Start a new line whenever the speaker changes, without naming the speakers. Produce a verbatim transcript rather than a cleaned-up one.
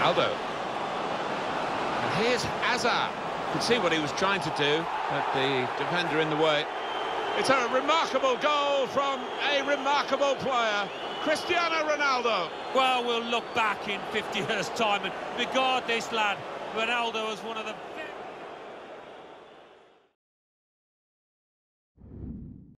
Ronaldo. And here's Hazard. You can see what he was trying to do, but the defender in the way. It's a remarkable goal from a remarkable player, Cristiano Ronaldo.
Well, we'll look back in fifty years' time and regard this lad, Ronaldo, as one of the